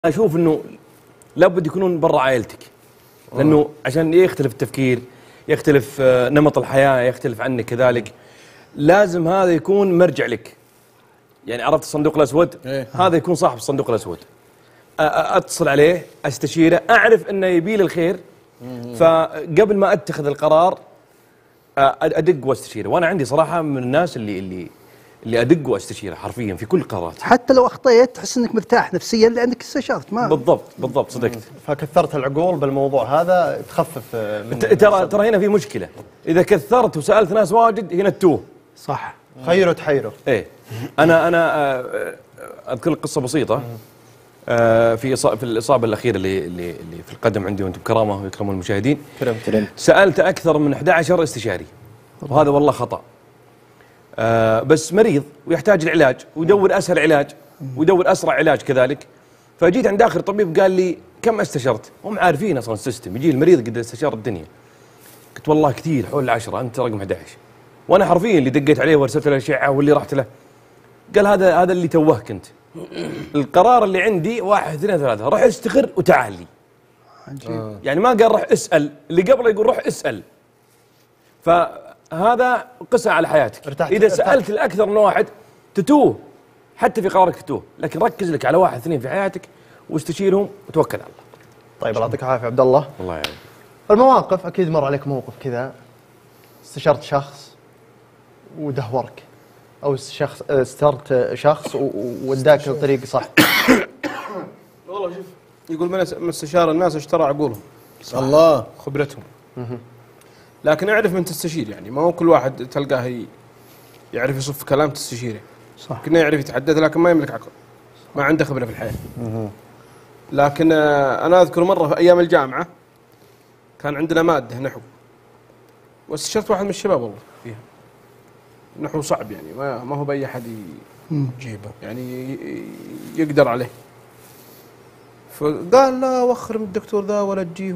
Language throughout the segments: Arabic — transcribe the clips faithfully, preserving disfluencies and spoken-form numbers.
اشوف انه لابد يكونون برا عائلتك، لانه عشان يختلف التفكير، يختلف نمط الحياه، يختلف عنك كذلك. لازم هذا يكون مرجع لك. يعني عرفت الصندوق الاسود؟ إيه؟ هذا يكون صاحب الصندوق الاسود. اتصل عليه، استشيره، اعرف انه يبي لي الخير، فقبل ما اتخذ القرار ادق واستشيره. وانا عندي صراحه من الناس اللي اللي اللي ادق واستشيره حرفيا في كل قرارات. حتى لو اخطيت تحس انك مرتاح نفسيا لانك استشرت. ما بالضبط بالضبط صدقت. فكثرت العقول بالموضوع هذا تخفف من ترى ترى هنا في مشكله، اذا كثرت وسالت ناس واجد هنا تتوه. صح. خيره تحيره. ايه انا انا اذكر لك قصه بسيطه. في في الاصابه الاخيره اللي اللي اللي في القدم عندي، وانتم بكرامه ويكرمون المشاهدين. كرمت. سالت اكثر من أحد عشر استشاري، وهذا والله خطا. آه بس مريض ويحتاج العلاج ويدور اسهل علاج ويدور اسرع علاج كذلك. فجيت عند اخر طبيب قال لي كم استشرت؟ هم عارفين اصلا السيستم، يجي المريض قد استشار الدنيا. قلت والله كثير، حول العشرة، انت رقم أحد عشر. وانا حرفيا اللي دقيت عليه وارسلت له اشعه واللي رحت له. قال هذا هذا اللي توهك انت. القرار اللي عندي واحد اثنين ثلاثه، روح استخر وتعال لي. عجيب. يعني ما قال روح اسال، اللي قبله يقول روح اسال. فهذا قسى على حياتك. ارتحت اذا ارتحت. سالت الاكثر من واحد تتوه، حتى في قرارك تتوه، لكن ركز لك على واحد اثنين في حياتك واستشيرهم وتوكل على الله. طيب الله يعطيك العافيه عبد الله. الله يعين. المواقف اكيد مر عليك موقف كذا استشرت شخص ودهورك، او شخص استشرت شخص ووداك الطريق صح. والله شوف، يقول من استشار الناس اشترى عقولهم. الله. خبرتهم. لكن اعرف من تستشير، يعني ما هو كل واحد تلقاه يعرف يصف كلام تستشيره. صح. كنا يعرف يتحدث لكن ما يملك عقل، ما عنده خبره في الحياه. لكن انا اذكر مره في ايام الجامعه كان عندنا ماده نحو، واستشرت واحد من الشباب والله فيها. نحو صعب يعني، ما ما هو باي احد يجيبه، يعني يقدر عليه. فقال لا وخر من الدكتور ذا ولا تجيه.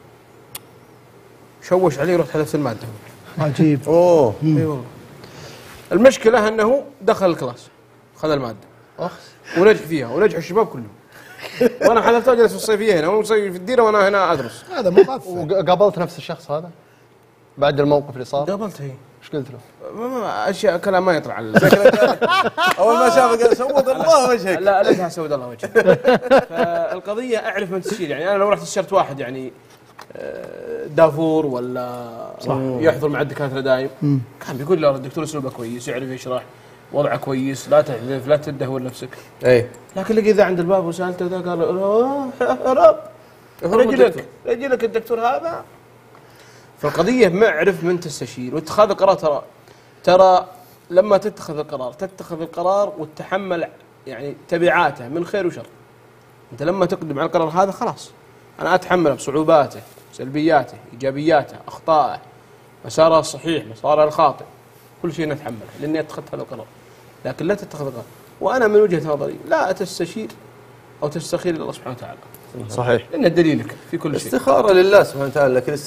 شوش عليه ورحت حذفت الماده. عجيب. اوه اي والله. المشكله انه دخل الكلاس خذ الماده اخ ونجح فيها ونجح الشباب كلهم. وانا حذفتها جلس في الصيفيه هنا، هو مسوي في الديره وانا هنا ادرس. هذا مغفل. وقابلت نفس الشخص هذا بعد الموقف اللي صار؟ قابلته. هي ايش قلت له؟ ما- ما- اشياء كلام ما يطلع على اول ما شافك قال سود الله وجهك. لا لا سود الله وجهك. فالقضيه اعرف من تستشير، يعني انا لو رحت استشرت واحد يعني آه، دافور ولا صح. يحضر مع الدكاتره دايم، كان بيقول له الدكتور اسلوبه كويس، يعرف يشرح، وضعه كويس، لا تحذف لا تدهور نفسك. اي لكن لقي ذا عند الباب وسالته ذا قال اه يا رب رجلك رجلك الدكتور هذا. فالقضيه معرف من تستشير واتخاذ القرار. ترى ترى لما تتخذ القرار تتخذ القرار وتتحمل يعني تبعاته من خير وشر. انت لما تقدم على القرار هذا خلاص انا اتحمله بصعوباته، سلبياته، ايجابياته، اخطائه، مساره الصحيح، مساره الخاطئ، كل شيء نتحمله لاني اتخذت هذا القرار. لكن لا تتخذ القرار. وانا من وجهه نظري لا تستشير او تستخير الله سبحانه وتعالى. صحيح. لان دليلك في كل شيء. استخاره لله سبحانه وتعالى، لكن